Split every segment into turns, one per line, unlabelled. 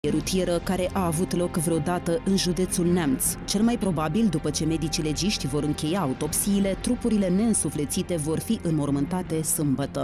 Rutieră care a avut loc vreodată în județul Neamț. Cel mai probabil, după ce medicii legiști vor încheia autopsiile, trupurile neînsuflețite vor fi înmormântate sâmbătă.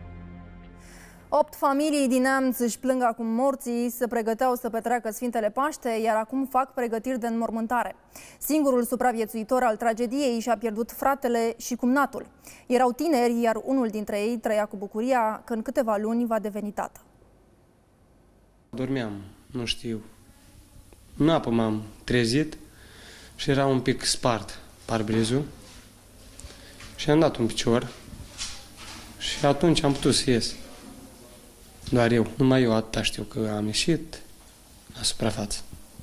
8 familii din Neamț își plâng acum morții, se pregăteau să petreacă Sfintele Paște, iar acum fac pregătiri de înmormântare. Singurul supraviețuitor al tragediei și-a pierdut fratele și cumnatul. Erau tineri, iar unul dintre ei trăia cu bucuria că în câteva luni va deveni tată.
Dormeam, nu știu. În apă m-am trezit și era un pic spart parbrizul și am dat un picior și atunci am putut să ies. Doar eu, numai eu atâta știu că am ieșit la suprafață.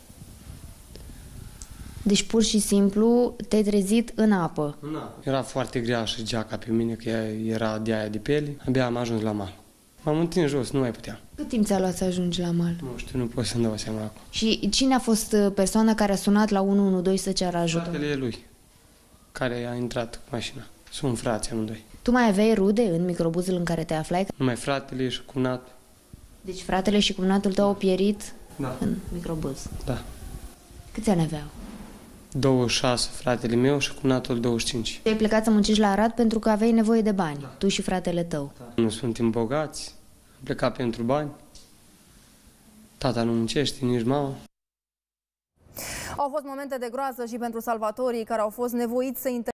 Deci pur și simplu te-ai trezit în apă.
Era foarte grea și geaca pe mine, că era de aia de piele. Abia am ajuns la mal. M-am întins jos, nu mai puteam.
Cât timp ți-a luat să ajungi la mal?
Nu știu, nu pot să-mi dau seama acum.
Și cine a fost persoana care a sunat la 112 să ceară ajutor?
Fratele lui, care a intrat cu mașina. Sunt frați amândoi.
Tu mai aveai rude în microbuzul în care te aflai?
Numai fratele și cumnat.
Deci fratele și cumnatul tău au pierit
Da.
în microbuz?
Da.
Câți ani aveau?
26 fratele meu și cumnatul 25.
Tu ai plecat să muncești la Arad pentru că aveai nevoie de bani, tu și fratele tău.
Da. Nu suntem bogați, am plecat pentru bani. Tata nu muncește, nici mama.
Au fost momente de groază și pentru salvatorii care au fost nevoiți să intervină.